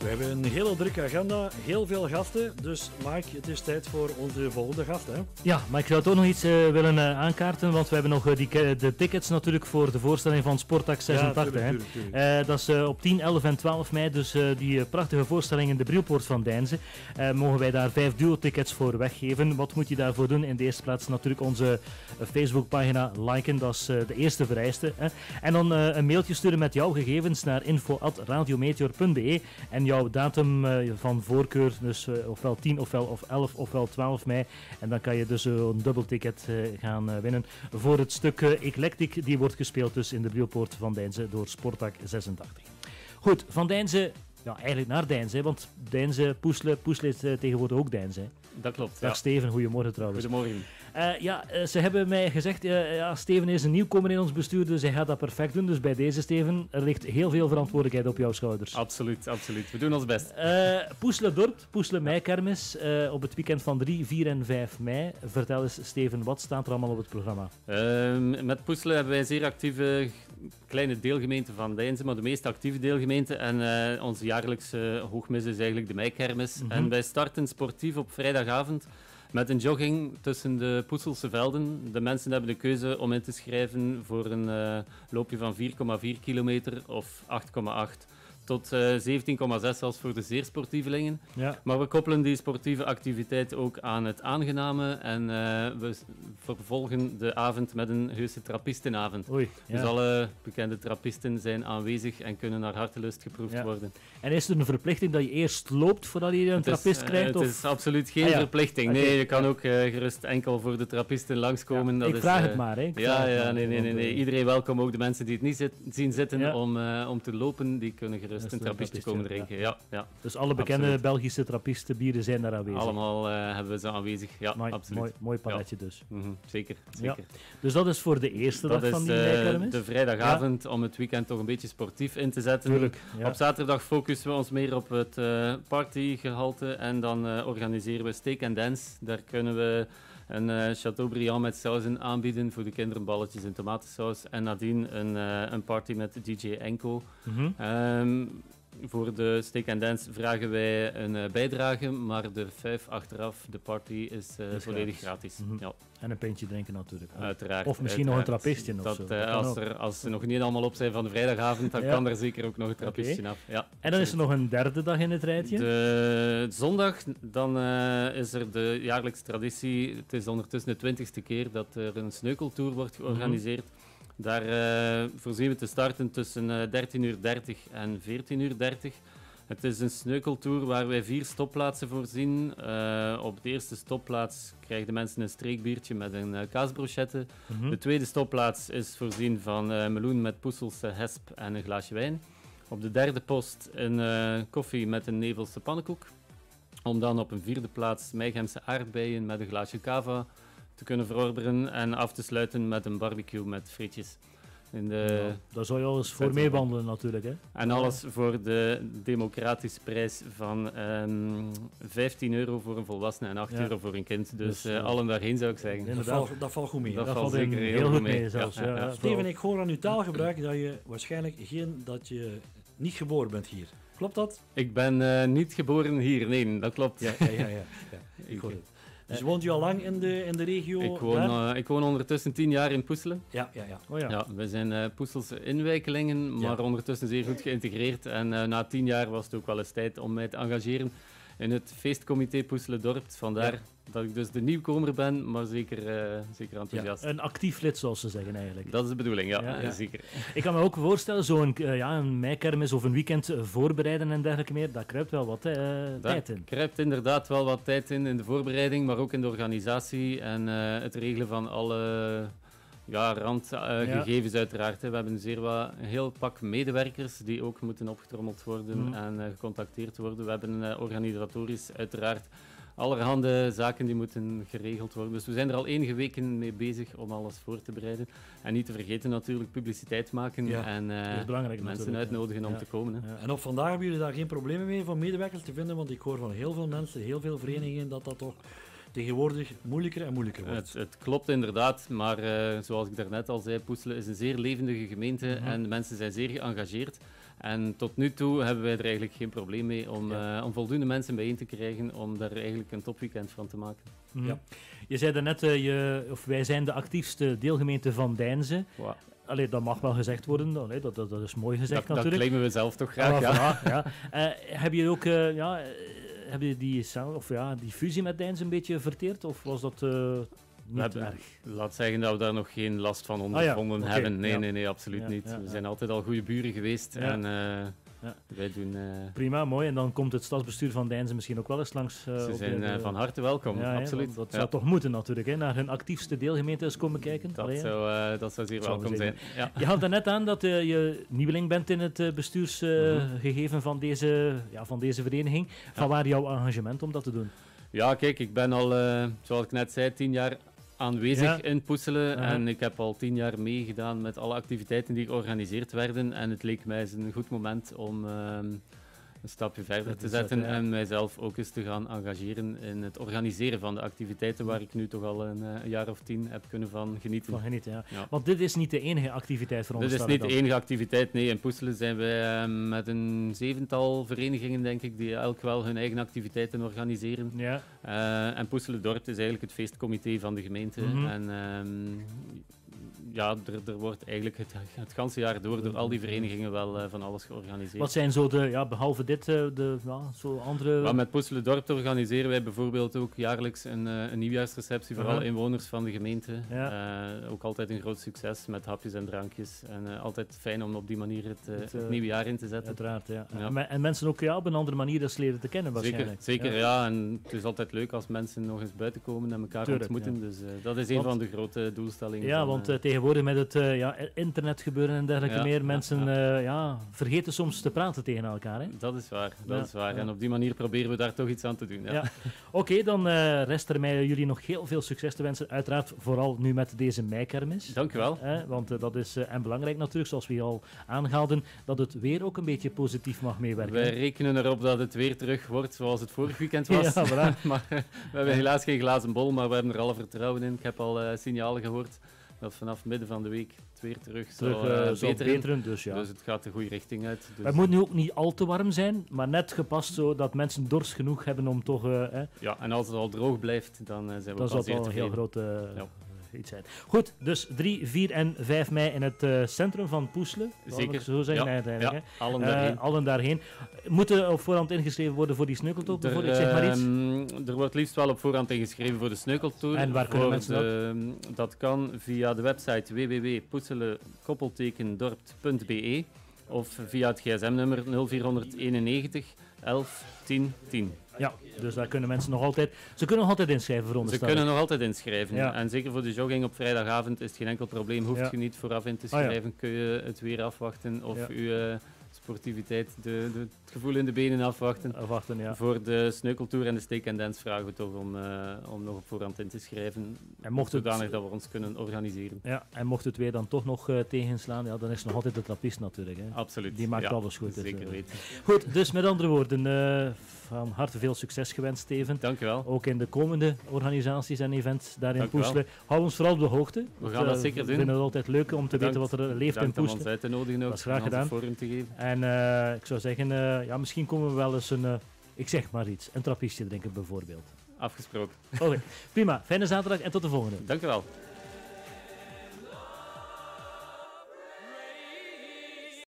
We hebben een hele drukke agenda, heel veel gasten. Dus Mike, het is tijd voor onze volgende gast. Hè? Ja, maar ik zou toch nog iets willen aankaarten, want we hebben nog de tickets natuurlijk voor de voorstelling van Sportac 86. Ja, tuurlijk. Dat is op 10, 11 en 12 mei, dus die prachtige voorstelling in de Brielpoort van Deinze. Mogen wij daar 5 duo-tickets voor weggeven. Wat moet je daarvoor doen? In de eerste plaats natuurlijk onze Facebookpagina liken, dat is de eerste vereiste. En dan een mailtje sturen met jouw gegevens naar info@radiometeor.be en jouw datum van voorkeur, dus ofwel 10, ofwel 11, ofwel 12 mei. En dan kan je dus een dubbelticket gaan winnen voor het stuk Eclectic, die wordt gespeeld dus in de Brielpoort van Deinze door Sportac 86. Goed, van Deinze, ja, eigenlijk naar Deinze, want Deinze, Poesle is tegenwoordig ook Deinze. Dat klopt. Dag Steven, goedemorgen trouwens. Goedemorgen. Ze hebben mij gezegd, Steven is een nieuwkomer in ons bestuur, dus hij gaat dat perfect doen. Dus bij deze, Steven, er ligt heel veel verantwoordelijkheid op jouw schouders. Absoluut, absoluut. We doen ons best. Poesle Dorp, Poesle Meikermis, op het weekend van 3, 4 en 5 mei. Vertel eens, Steven, wat staat er allemaal op het programma? Met Poesle hebben wij een zeer actieve kleine deelgemeente van Deinze, maar de meest actieve deelgemeente. En onze jaarlijkse hoogmis is eigenlijk de Meikermis. En wij starten sportief op vrijdagavond met een jogging tussen de Poeselse velden. De mensen hebben de keuze om in te schrijven voor een loopje van 4,4 kilometer of 8,8 tot 17,6 zelfs voor de zeer sportievelingen. Ja. Maar we koppelen die sportieve activiteit ook aan het aangename en we vervolgen de avond met een heuse trappistenavond. Oei, ja. Dus alle bekende trappisten zijn aanwezig en kunnen naar hartelust geproefd worden. En is er een verplichting dat je eerst loopt voordat je een trappist krijgt? Het is absoluut geen verplichting. Okay. Nee, je kan ook gerust enkel voor de trappisten langskomen. Ja, dat ik vraag het maar. Hè. Nee. Iedereen welkom, ook de mensen die het niet zien zitten om te lopen, die kunnen gerust een trappistje komen drinken. Ja. Dus alle bekende Belgische trappistenbieren zijn daar aanwezig? Allemaal hebben we ze aanwezig, ja, absoluut. Mooi paletje dus. Zeker. Ja. Dus dat is voor de eerste dag van die Meikermis? De vrijdagavond om het weekend toch een beetje sportief in te zetten. Tuurlijk, Op zaterdag focussen we ons meer op het partygehalte en dan organiseren we steak and dance. Daar kunnen we een Chateaubriand met sauzen aanbieden voor de kinderen, balletjes en tomatensaus. En nadien een party met DJ Enko. Voor de steak and dance vragen wij een bijdrage, maar de 5 achteraf, de party is volledig gratis. Ja. En een pintje drinken natuurlijk. Uiteraard. Of misschien nog een trappistje of zo. Als ze nog niet allemaal op zijn van de vrijdagavond, dan kan er zeker ook nog een trappistje af. Ja, en dan is er nog een derde dag in het rijtje? De zondag, dan is er de jaarlijkse traditie. Het is ondertussen de 20e keer dat er een sneukeltour wordt georganiseerd. Daar voorzien we te starten tussen 13:30 en 14:30. Het is een sneukeltour waar wij 4 stopplaatsen voorzien. Op de eerste stopplaats krijgen de mensen een streekbiertje met een kaasbrochette. De tweede stopplaats is voorzien van meloen met Poeselse hesp en een glaasje wijn. Op de derde post een koffie met een Nevelse pannenkoek. Om dan op een vierde plaats Meigemse aardbeien met een glaasje cava te kunnen verorberen en af te sluiten met een barbecue met frietjes. Daar zou je alles voor meewandelen natuurlijk. Hè? En alles voor de democratische prijs van €15 voor een volwassene en €8 voor een kind. Dus allen daarheen zou ik zeggen. Dat valt goed mee. Dat valt zeker heel goed mee. Zelfs. Ja. Steven, ik hoor aan uw taalgebruik dat je waarschijnlijk dat je niet geboren bent hier. Klopt dat? Ik ben niet geboren hier, nee, dat klopt. Ja. Ik hoor het. Dus woont u al lang in de regio? Ik woon ondertussen 10 jaar in Poesle. Ja. Oh, ja. Ja, we zijn Poeselse inwijkelingen, maar ondertussen zeer goed geïntegreerd. En na 10 jaar was het ook wel eens tijd om mij te engageren in het feestcomité Poesle Dorp. Vandaar dat ik dus de nieuwkomer ben, maar zeker enthousiast. Ja, een actief lid, zoals ze zeggen eigenlijk. Dat is de bedoeling, ja. Zeker. Ik kan me ook voorstellen, zo'n een meikermis of een weekend voorbereiden en dergelijke meer, daar kruipt wel wat tijd in. Daar kruipt inderdaad wel wat tijd in de voorbereiding, maar ook in de organisatie en het regelen van alle randgegevens uiteraard. We hebben een heel pak medewerkers die ook moeten opgetrommeld worden en gecontacteerd worden. We hebben organisatorisch uiteraard allerhande zaken die moeten geregeld worden. Dus we zijn er al enige weken mee bezig om alles voor te bereiden. En niet te vergeten natuurlijk publiciteit maken en mensen uitnodigen om te komen. Hè. Ja. En op vandaag hebben jullie daar geen problemen mee van medewerkers te vinden, want ik hoor van heel veel mensen, heel veel verenigingen, dat toch tegenwoordig moeilijker en moeilijker wordt. Het klopt inderdaad, maar zoals ik daarnet al zei, Poeselen is een zeer levendige gemeente en de mensen zijn zeer geëngageerd. En tot nu toe hebben wij er eigenlijk geen probleem mee om voldoende mensen bijeen te krijgen om daar eigenlijk een topweekend van te maken. Ja. Je zei daarnet, wij zijn de actiefste deelgemeente van Deinze. Wow. Allee, dat mag wel gezegd worden, allee, dat is mooi gezegd Dat natuurlijk. claimen we zelf toch graag, ja. Heb je ook heb je die fusie met Deinze een beetje verteerd, of was dat niet erg? Laat zeggen dat we daar nog geen last van ondervonden hebben. Ja. Nee, absoluut niet. We zijn altijd al goede buren geweest en wij doen... Prima, mooi. En dan komt het stadsbestuur van Deinze misschien ook wel eens langs. Ze zijn van harte welkom, absoluut. Dat zou toch moeten natuurlijk, hè, naar hun actiefste deelgemeente eens komen kijken. Dat zou zeer welkom zijn. Ja. Je haalde net aan dat je nieuweling bent in het bestuursgegeven van deze vereniging. Van waar jouw engagement om dat te doen? Ja, kijk, ik ben al, zoals ik net zei, 10 jaar aanwezig in Poeselen en ik heb al 10 jaar meegedaan met alle activiteiten die georganiseerd werden en het leek mij eens een goed moment om een stapje verder te zetten en mijzelf ook eens te gaan engageren in het organiseren van de activiteiten waar ik nu toch al een jaar of 10 heb kunnen van genieten. Ja. Want dit is niet de enige activiteit voor ons. Dit is niet de enige activiteit, nee. In Poeselen zijn wij met een 7-tal verenigingen, denk ik, die elk wel hun eigen activiteiten organiseren. Ja. En Poeselen Dorp is eigenlijk het feestcomité van de gemeente. En er wordt eigenlijk het ganse jaar door al die verenigingen wel van alles georganiseerd. Wat zijn zo behalve dit, zo andere... Maar met Poeselen Dorp organiseren wij bijvoorbeeld ook jaarlijks een nieuwjaarsreceptie voor alle inwoners van de gemeente. Ook altijd een groot succes met hapjes en drankjes. En altijd fijn om op die manier het nieuwe jaar in te zetten. Uiteraard, ja. En mensen ook op een andere manier eens leren te kennen waarschijnlijk. Zeker, ja. En het is altijd leuk als mensen nog eens buiten komen en elkaar ontmoeten. Ja. Dus dat is een van de grote doelstellingen. Ja, want tegenwoordig met het internet gebeuren en dergelijke meer, mensen vergeten soms te praten tegen elkaar. Hè? Dat is waar. En op die manier proberen we daar toch iets aan te doen. Ja. Oké, dan rest er mij jullie nog heel veel succes te wensen. Uiteraard vooral nu met deze meikermis. Dank u wel. Want dat is en belangrijk natuurlijk, zoals we hier al aangaalden, dat het weer ook een beetje positief mag meewerken. Wij rekenen erop dat het weer terug wordt zoals het vorig weekend was. Maar we hebben helaas geen glazen bol, maar we hebben er alle vertrouwen in. Ik heb al signalen gehoord dat vanaf midden van de week het weer terug zal beteren. Dus het gaat de goede richting uit. Dus. Het moet nu ook niet al te warm zijn, maar net gepast zodat mensen dorst genoeg hebben om toch... Ja, en als het al droog blijft, dan zijn we pas zeer tevreden. Dat zal een heel groot iets zijn. Goed, dus 3, 4 en 5 mei in het centrum van Poeselen. Zeker. Zo zeggen uiteindelijk. Allen daarheen. Moeten op voorhand ingeschreven worden voor die sneukeltocht? Ik zeg maar iets. Er wordt liefst wel op voorhand ingeschreven voor de sneukeltour. En waar kunnen mensen dat? Dat kan via de website www.poeselen-dorpt.be of via het gsm-nummer 0491 11 10 10. Ja, dus daar kunnen mensen nog altijd... Ze kunnen nog altijd inschrijven voor ons. Ze kunnen nog altijd inschrijven. Ja. En zeker voor de jogging op vrijdagavond is het geen enkel probleem. Hoeft je niet vooraf in te schrijven. Kun je het weer afwachten of je sportiviteit, het gevoel in de benen afwachten. Voor de sneukeltour en de steak and dance vragen we toch om nog op voorhand in te schrijven. Zodanig dat we ons kunnen organiseren. Ja, en mocht het weer dan toch nog tegenslaan, dan is er nog altijd de trappist natuurlijk. Hè. Absoluut. Die maakt alles goed. Zeker weten. Goed, dus met andere woorden, van harte veel succes gewenst, Steven. Dank u wel. Ook in de komende organisaties en events daar in Poeselen. Hou ons vooral op de hoogte. We gaan dat zeker doen. We vinden het altijd leuk om te weten wat er leeft in Poeselen. Om ons uit te nodigen ook. Dat is graag gedaan. Forum te geven. En ik zou zeggen, misschien komen we wel eens ik zeg maar iets, een trappistje drinken bijvoorbeeld. Afgesproken. Oké, prima. Fijne zaterdag en tot de volgende. Dank u wel.